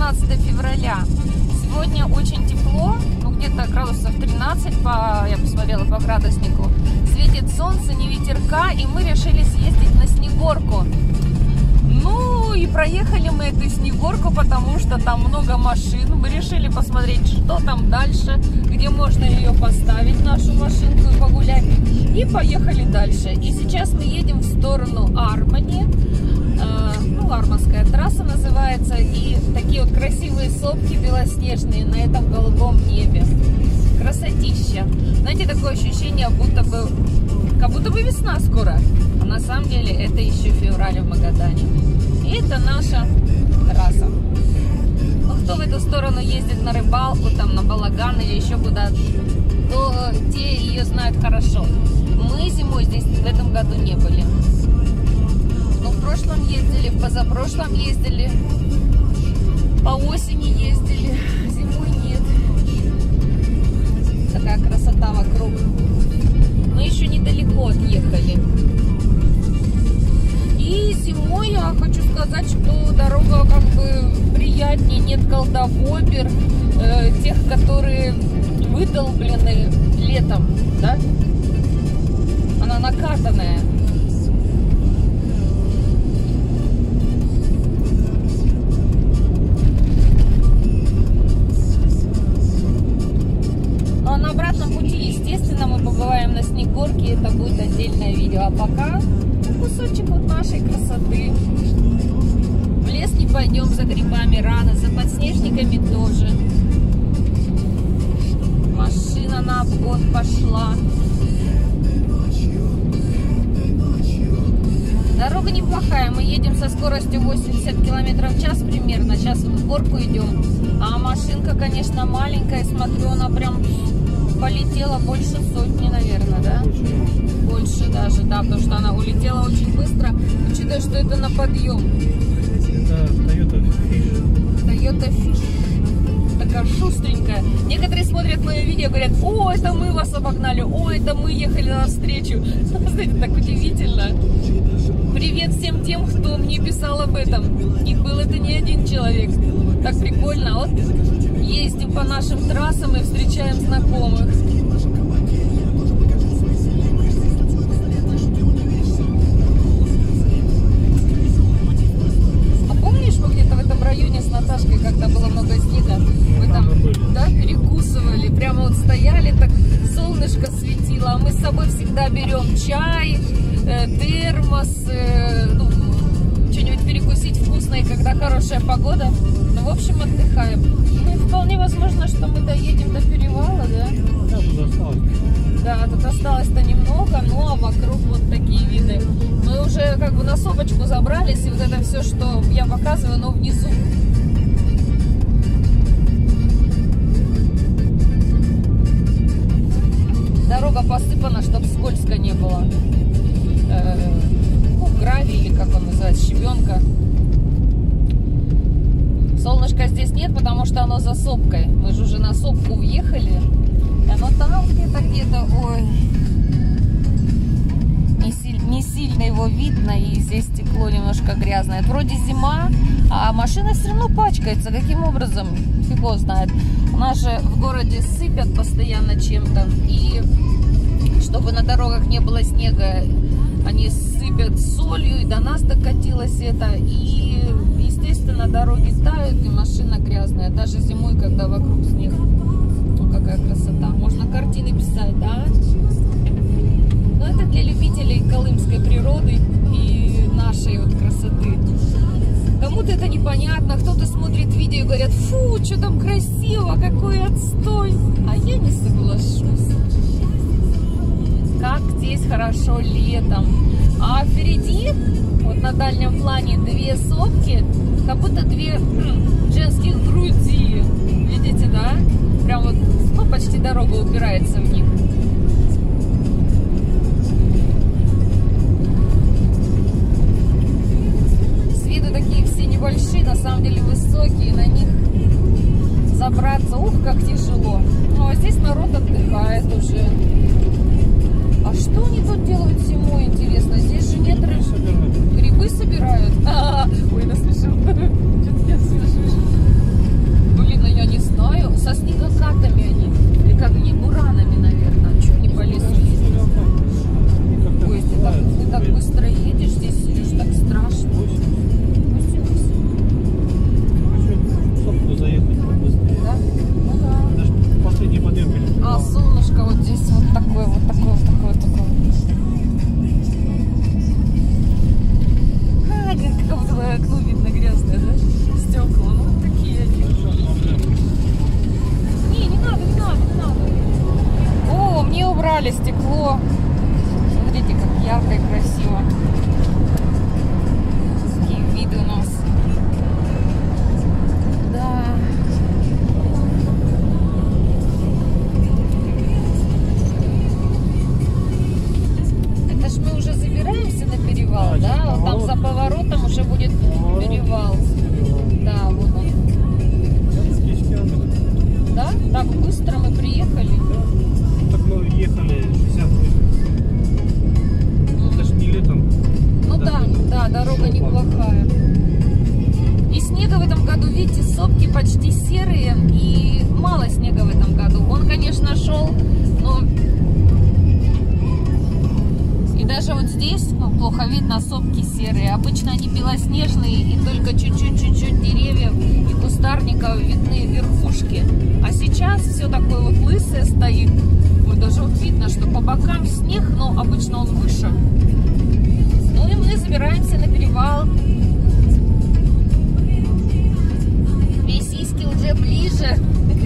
17 февраля. Сегодня очень тепло, ну где-то градусов 13, я посмотрела по градуснику. Светит солнце, не ветерка, и мы решили съездить на Снегурку. Ну и проехали мы эту Снегурку, потому что там много машин. Мы решили посмотреть, что там дальше, где можно ее поставить, нашу машинку, и погулять. И поехали дальше. И сейчас мы едем в сторону Армани. Ну, Арманская трасса называется. И такие вот красивые сопки белоснежные на этом голубом небе. Красотища. Знаете, такое ощущение, как будто бы весна скоро. А на самом деле это еще февраль в Магадане. И это наша трасса. Ну, кто в эту сторону ездит на рыбалку, там на балаган или еще куда-то, то те ее знают хорошо. Мы зимой здесь в этом году не были. Но в прошлом ездили, в позапрошлом ездили, по осени ездили, зимой нет. Такая красота вокруг. Мы еще недалеко отъехали. И зимой я хочу сказать, что дорога как бы приятнее, нет колдобобер, тех, которые выдолблены летом, да? Она накатанная. Ну а на обратном пути, естественно, мы побываем на Снегурке, это будет отдельное видео. А пока кусочек вот нашей красоты. В лес не пойдем за грибами рано, за подснежниками тоже. Машина на обгон пошла. Дорога неплохая, мы едем со скоростью 80 км в час примерно. Сейчас вот в горку идем. А машинка, конечно, маленькая. Смотрю, она прям полетела больше сотни, наверное, да? Больше даже, да, потому что она улетела очень быстро, учитывая, что это на подъем. Это Toyota Fish. Такая шустренькая. Некоторые смотрят мое видео и говорят: о, это мы вас обогнали, о, это мы ехали навстречу. Знаете, так удивительно. Привет всем тем, кто мне писал об этом. И был это не один человек. Так прикольно. Вот ездим по нашим трассам и встречаем знакомых. Районе с Наташкой, когда было много снега, мы там, да, перекусывали, прямо вот стояли, так солнышко светило, а мы с собой всегда берем чай, термос, ну, что-нибудь перекусить вкусное, когда хорошая погода. Ну, в общем, отдыхаем. Ну, и вполне возможно, что мы доедем до перевала, да? Да, тут осталось. Да, тут осталось-то немного, ну, а вокруг вот такие виды. Мы уже как бы на сопочку забрались, и вот это все, что я показываю, оно внизу. Дорога посыпана, чтобы скользко не было. Ну, гравий, или как он называется, щебенка. Солнышка здесь нет, потому что оно за сопкой. Мы же уже на сопку въехали. И оно там где-то, ой, не сильно его видно, и здесь стекло немножко грязное. Это вроде зима, а машина все равно пачкается. Каким образом? Фиг его знает. У нас же в городе сыпят постоянно чем-то, и чтобы на дорогах не было снега, они сыпят солью, и до нас докатилось это, и, естественно, дороги тают, и машина грязная, даже зимой, когда вокруг снег. Ну, какая красота. Можно картины писать, да? Но это для любителей колымской природы и нашей вот красоты. Кому-то это непонятно, кто-то смотрит видео и говорят: фу, что там красиво, какой отстой. А я не соглашусь. Как здесь хорошо летом. А впереди, вот на дальнем плане, две сопки, как будто две женских груди. Видите, да? Прям вот, ну, почти дорога упирается в них. С виду такие все небольшие, на самом деле высокие, на них забраться, ух, как тяжело. Ну, а здесь народ отдыхает уже. А что они тут делают зимой, интересно? Здесь же нет рыб. Грибы собирают? Ой, насмешил. Что-то я смешишь. видите, сопки почти серые и мало снега в этом году. Он, конечно, шел, но и даже вот здесь, ну, плохо видно, сопки серые. Обычно они белоснежные и только чуть-чуть деревьев и кустарников видны верхушки. А сейчас все такое вот лысое стоит. Вот даже вот видно, что по бокам снег, но обычно он выше. Ну и мы забираемся на перевал. Весиски уже ближе.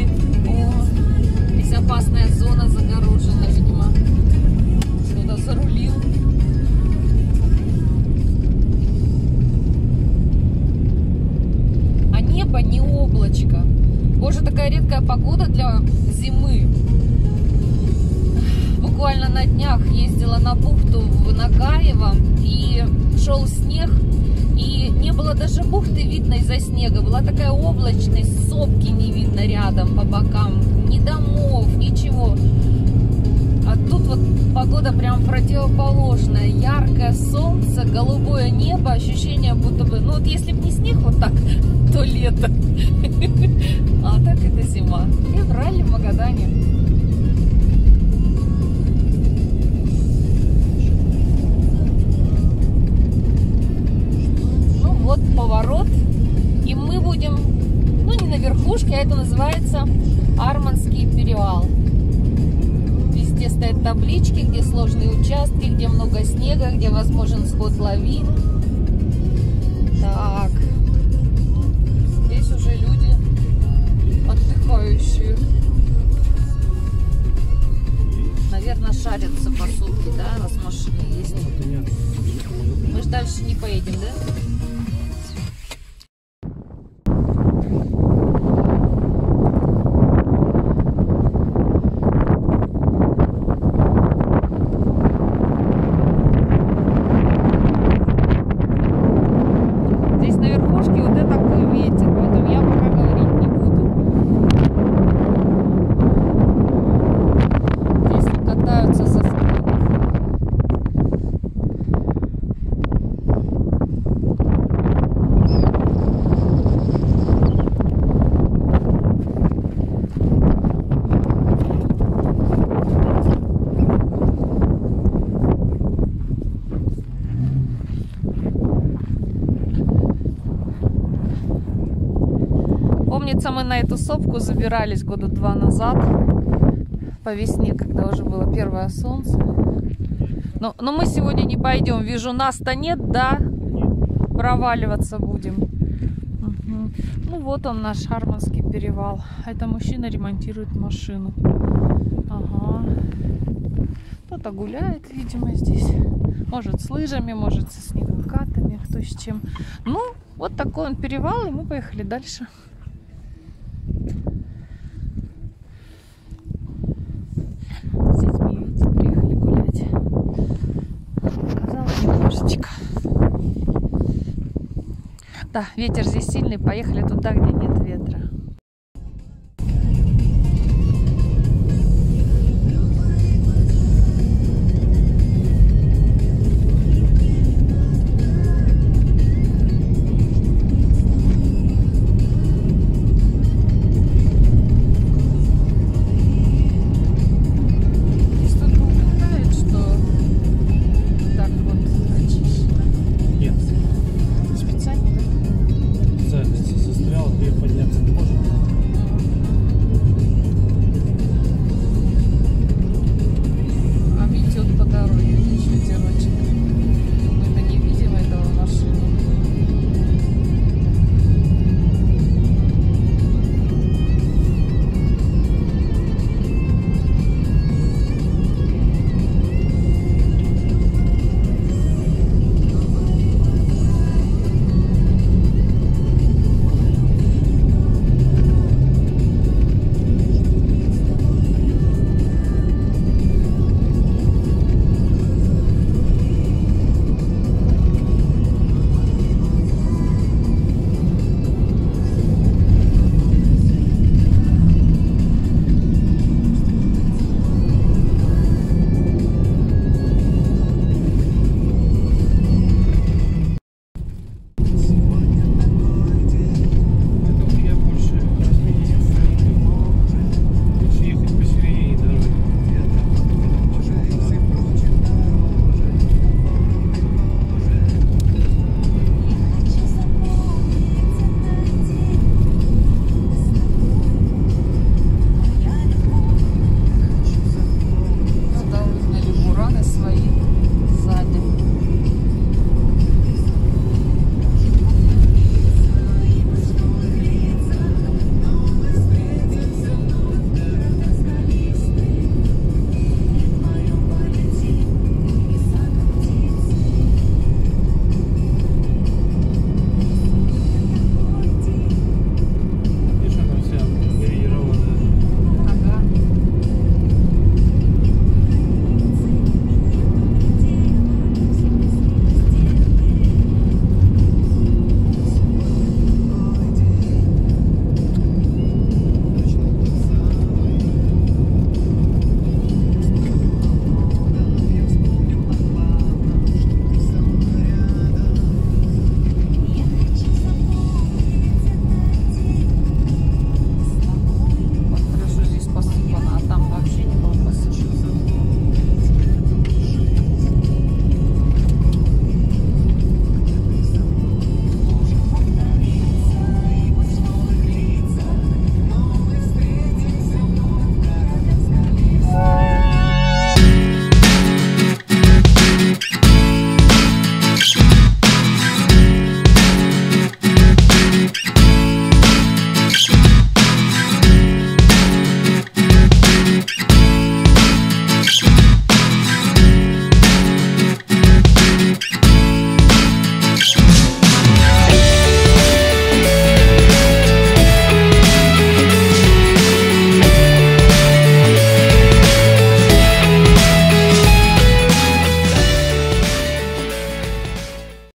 О, здесь опасная зона загорожена, видимо. Кто-то зарулил. А небо не облачко. Боже, такая редкая погода для зимы. Буквально на днях ездила на бухту в Нагаево, и шел снег, и не было даже бухты видно из-за снега. Была такая облачность, сопки не видно рядом по бокам, ни домов, ничего. А тут вот погода прям противоположная. Яркое солнце, голубое небо, ощущение будто бы, ну вот если бы не снег вот так, то лето. А так это зима. Февраль в Магадане. Ну вот поворот. И мы будем, ну не на верхушке, а это называется Арманский перевал. Везде стоят таблички, где сложные участки, где много снега, где возможен сход лавин. Так. Здесь уже люди отдыхающие. Наверное, шарятся по сутки, да, раз машины есть. Мы же дальше не поедем, да? Помнится, мы на эту сопку забирались года 2 назад, по весне, когда уже было первое солнце. Но мы сегодня не пойдем. Вижу, нас-то нет, да? Проваливаться будем. Угу. Ну вот он, наш Арманский перевал. А это мужчина ремонтирует машину. Ага. Кто-то гуляет, видимо, здесь. Может, с лыжами, может, со снегокатами, кто с чем. Ну, вот такой он перевал, и мы поехали дальше. С детьми, видите, приехали гулять. Показала немножечко. Да, ветер здесь сильный, поехали туда, где нет ветра.